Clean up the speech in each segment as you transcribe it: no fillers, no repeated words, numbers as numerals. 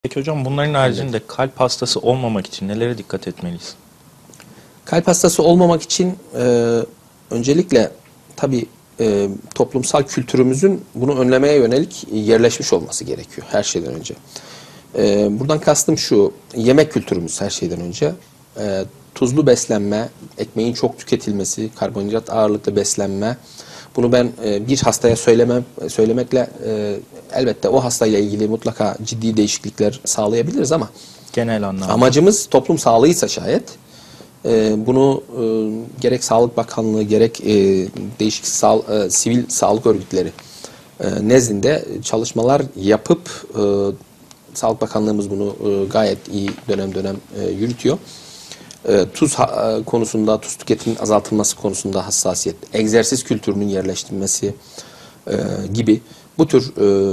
Peki hocam bunların haricinde kalp hastası olmamak için nelere dikkat etmeliyiz? Kalp hastası olmamak için öncelikle tabii toplumsal kültürümüzün bunu önlemeye yönelik yerleşmiş olması gerekiyor her şeyden önce. Buradan kastım şu, yemek kültürümüz her şeyden önce. Tuzlu beslenme, ekmeğin çok tüketilmesi, karbonhidrat ağırlıklı beslenme. Bunu ben bir hastaya söylemekle elbette o hastayla ilgili mutlaka ciddi değişiklikler sağlayabiliriz ama Genel anlamda. amacımız toplum sağlığıysa şayet bunu gerek Sağlık Bakanlığı gerek değişik sivil sağlık örgütleri nezdinde çalışmalar yapıp Sağlık Bakanlığımız bunu gayet iyi dönem dönem yürütüyor. Tuz konusunda, tuz tüketiminin azaltılması konusunda hassasiyet, egzersiz kültürünün yerleştirilmesi gibi bu tür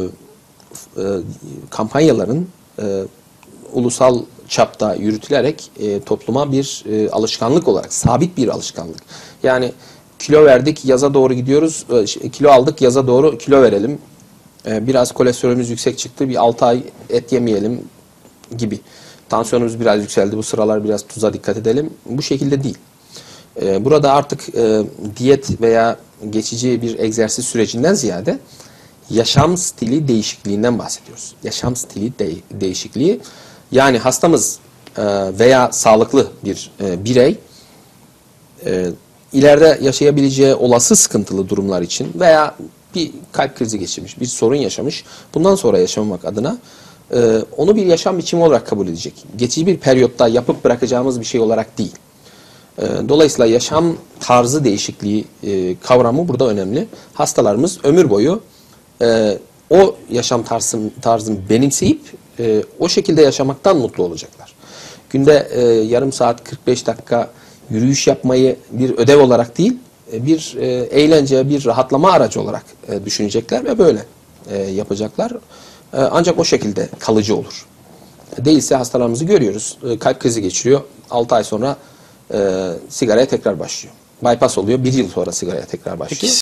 kampanyaların ulusal çapta yürütülerek topluma bir alışkanlık olarak, sabit bir alışkanlık. Yani kilo verdik, yaza doğru gidiyoruz, kilo aldık, yaza doğru kilo verelim. Biraz kolesterolümüz yüksek çıktı, bir 6 ay et yemeyelim gibi. Tansiyonumuz biraz yükseldi, bu sıralar biraz tuza dikkat edelim. Bu şekilde değil. Burada artık diyet veya geçici bir egzersiz sürecinden ziyade yaşam stili değişikliğinden bahsediyoruz. Yaşam stili değişikliği. Yani hastamız veya sağlıklı bir birey ileride yaşayabileceği olası sıkıntılı durumlar için veya bir kalp krizi geçirmiş, bir sorun yaşamış, bundan sonra yaşamamak adına onu bir yaşam biçimi olarak kabul edecek. Geçici bir periyotta yapıp bırakacağımız bir şey olarak değil. Dolayısıyla yaşam tarzı değişikliği kavramı burada önemli. Hastalarımız ömür boyu o yaşam tarzını benimseyip o şekilde yaşamaktan mutlu olacaklar. Günde yarım saat 45 dakika yürüyüş yapmayı bir ödev olarak değil, bir eğlence, bir rahatlama aracı olarak düşünecekler ve böyle yapacaklar. Ancak o şekilde kalıcı olur. Değilse hastalarımızı görüyoruz. Kalp krizi geçiriyor. 6 ay sonra sigaraya tekrar başlıyor. Bypass oluyor. 1 yıl sonra sigaraya tekrar başlıyor. Peki